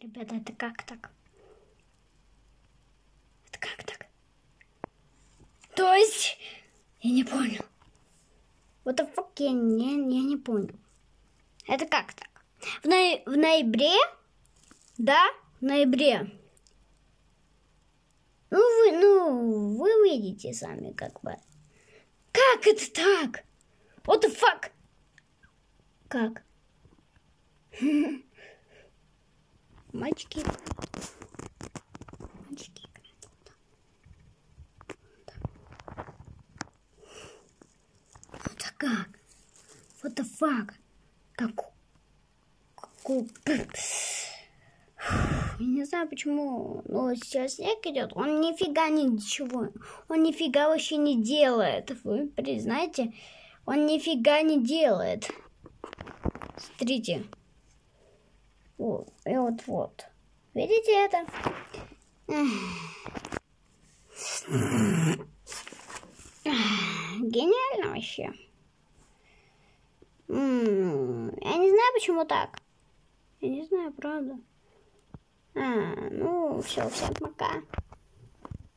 Ребята, это как так? Это как так? То есть, я не понял. What the fuck, я не понял. Это как так? В ноябре? Да, в ноябре. Вы увидите сами, как бы. Как это так? What the fuck? Как? Мальчики. Это как? What the fuck? Я не знаю почему, но сейчас снег идет, он нифига ничего, он нифига вообще не делает. Вы признаете, он нифига не делает. Смотрите. Вот, и вот. Видите это? Гениально вообще. Я не знаю, почему так. Я не знаю, правда. Ну, все, всем пока.